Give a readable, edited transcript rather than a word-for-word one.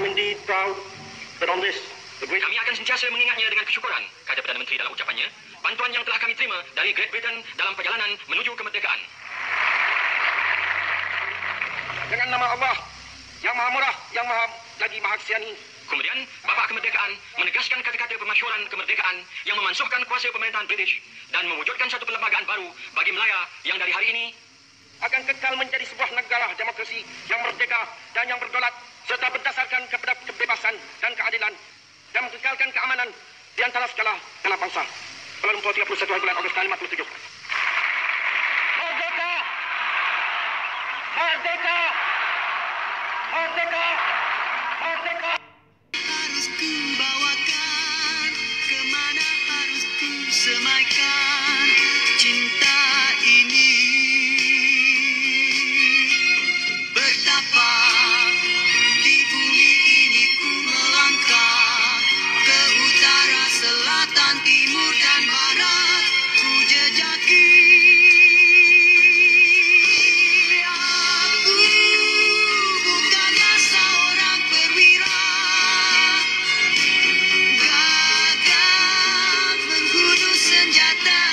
indeed proud that on this, the great... Kami akan sentiasa mengingatnya dengan kesyukuran, kata Perdana Menteri dalam ucapannya, bantuan yang telah kami terima dari Great Britain dalam perjalanan menuju kemerdekaan. Dengan nama Allah, yang maha murah, yang lagi maha kasiani. Kemudian, Bapa Kemerdekaan menegaskan kata-kata pemasyhuran kemerdekaan yang memansuhkan kuasa pemerintahan British dan mewujudkan satu perlembagaan baru bagi Melaya yang dari hari ini akan kekal menjadi sebuah negara demokrasi yang merdeka dan yang berdaulat serta berdasarkan kepada kebebasan dan keadilan dan mengekalkan keamanan di antara segala bangsa. Kuala Lumpur 31 bulan Ogos tahun 57. Merdeka! Merdeka! Merdeka! Merdeka! Harus ku bawakan, kemana harus ku semaikan cinta ini. Betapa di bumi ini ku melangkah, ke utara, selatan, timur dan barat ku jejaki. Aku bukanlah seorang perwira gagah menggunakan senjata.